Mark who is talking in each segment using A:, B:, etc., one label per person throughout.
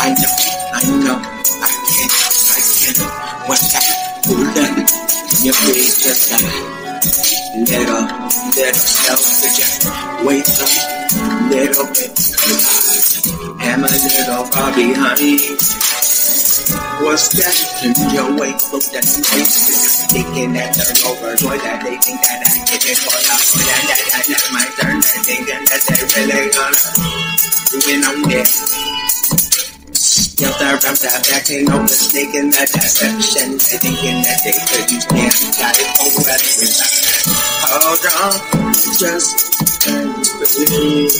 A: What's that? Hold up, your face just got little self-project. Wait up, little bit, am a little far behind. What's that? In your way, look that nice. Thinking that they're overjoyed, that they think that I get it for us. That's my turn, they're thinking that they really gonna win on this. Still the rhymes that back ain't no mistake in that deception. They thinking that they could use me. Got it for whatever. Hold on, just believe.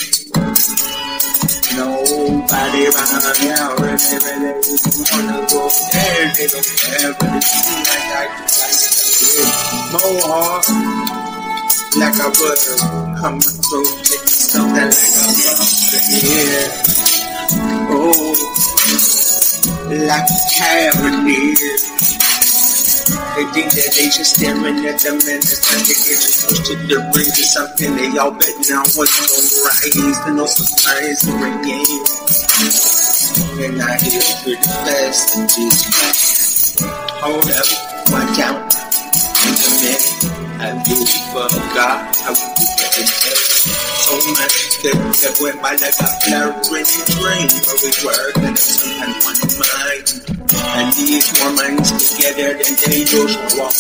A: Nobody around here really wanna go there. They don't care, but it seems like I just more hard. Like I would come through, something like a here. Oh, like a cavalier. They think that they just staring at them and it's time to get you pushed to the ring to something they all bet now what's gonna rise. No surprise in the game. They're not here for the best and just hold up, watch out. In a minute, I do forgot how we do it. So much that went by like a flowering dream. But we work and sometimes one mind. And these more minds together than they usually walk.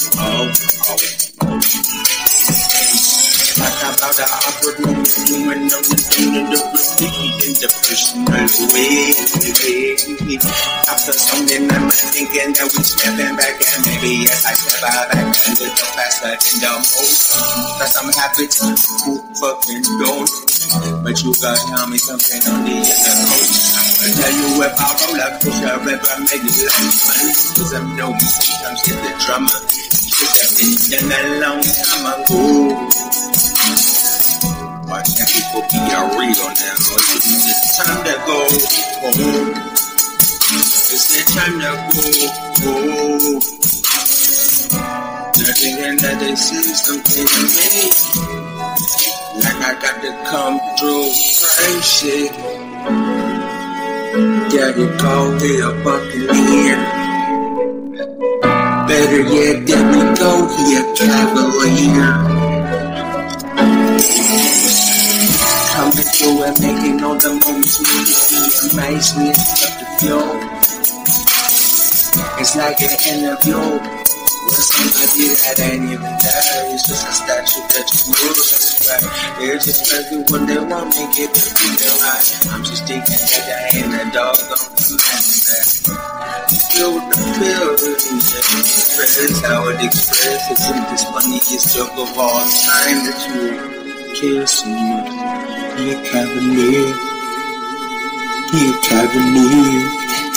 A: Talk about the awkward moments doing everything in the personal way. After something I'm thinking that we stepping back and maybe yes I step out back a little faster than the most. Cause I'm happy to move fucking don't. But you gotta tell me something on the other coast. I'll tell you if I roll up, push a river, make it like fun. Cause I know sometimes hit the drummer. Should have been done a long time ago. Why can't people be real now? It's the time to go home. It's the time to go home. They're thinking that they see something in me. Like I got to come through crazy. There you go, we are Buccaneer. Better yet, there we go, he a Cavalier. Coming through and making all the moments make you feel amazing of the flow. It's like an interview with somebody that ain't even there. It's just a statue that just moves, I swear. It's just crazy when they want me get the feeling right. I'm just thinking that I ain't a dog on the man. Feel the feelings, express how it expresses in this funniest joke of all time that you kiss me. He a Cavalier. He a Cavalier.